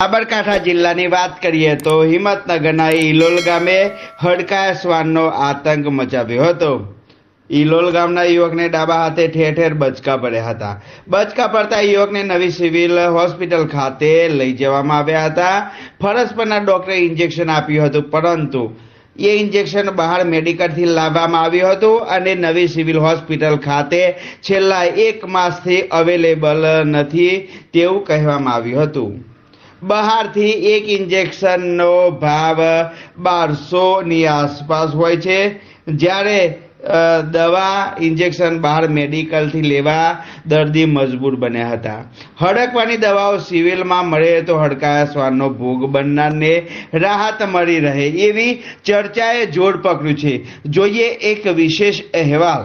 સાબરકાંઠા જિલ્લાની વાત કરીએ તો હિંમતનગરના ઇલોલ ગામે હડકાયા શ્વાનનો આતંક મચાવ્યો હતો। ઇલોલ ગામના યુવકને ડાબા હાથે ઠેર ઠેર બચકા પડ્યા હતા। બચકા પડતા યુવકને નવી સિવિલ હોસ્પિટલ ખાતે લઈ જવામાં આવ્યા હતા। ફરજ પરના ડોક્ટરે ઇન્જેક્શન આપ્યું હતું, પરંતુ એ ઇન્જેક્શન બહાર મેડિકલથી લાવવામાં આવ્યું હતું અને નવી સિવિલ હોસ્પિટલ ખાતે છેલ્લા 1 માસથી અવેલેબલ નથી તેવું કહેવામાં આવ્યું હતું। બહારથી એક ઇન્જેક્શનનો ભાવ 1200ની આસપાસ હોય છે, જ્યારે દવા ઇન્જેક્શન બહાર મેડિકલથી લેવા દર્દી મજબૂર બન્યા હતા। હડકવાની દવાઓ સિવિલમાં મળે તો હડકાયા શ્વાનનો ભોગ બનનારને રાહત મળી રહે એવી ચર્ચાએ જોર પકડ્યું છે। જોઈએ એક વિશેષ અહેવાલ।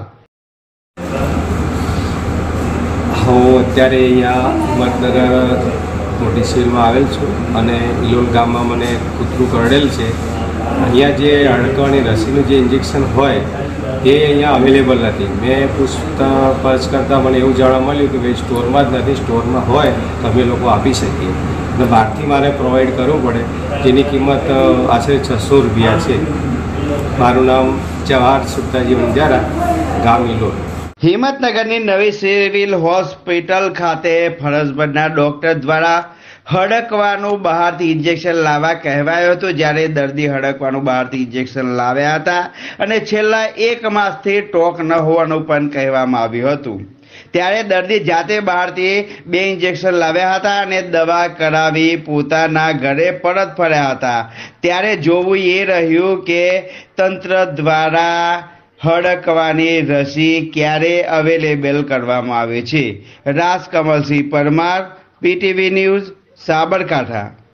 હું અત્યારે અહીંયા હિંમતનગર મોટી સિવિલમાં આવેલ છું અને ઇલોલ ગામમાં મને કૂતરું કરડેલ છે। અહીંયા જે હડકવાની રસીનું જે ઇન્જેક્શન હોય એ અહીંયા અવેલેબલ નથી। મેં પૂછતાછ કરતાં મને એવું જાણવા મળ્યું કે ભાઈ સ્ટોરમાં જ નથી, સ્ટોરમાં હોય તો અમે લોકો આપી શકીએ અને બહારથી મારે પ્રોવાઈડ કરવું પડે, જેની કિંમત આશરે 600 રૂપિયા છે। મારું નામ જવાહર સુખતાજી વંજારા, ગામ ઇલોલ। હિંમતનગરની નવી સિવિલ હોસ્પિટલ ખાતે ફરજ પરના ડોક્ટર દ્વારા હડકવાનું બહારથી ઇન્જેક્શન લાવવા કહેવાયું હતું, જ્યારે દર્દી હડકવાનું બહારથી ઇન્જેક્શન લાવ્યા હતા અને છેલ્લા 1 માસથી ટોક ન હોવાનું પણ કહેવામાં આવ્યું હતું। ત્યારે દર્દી જાતે બહારથી 2 ઇન્જેક્શન લાવ્યા હતા અને દવા કરાવી પોતાના ઘરે પરત ફર્યા હતા। ત્યારે જોવું એ રહ્યું કે તંત્ર દ્વારા હડકવાની રસી ક્યારે અવેલેબલ કરવામાં આવે છે। Rajkamalsinh Parmar, PTV news, Sabarkantha.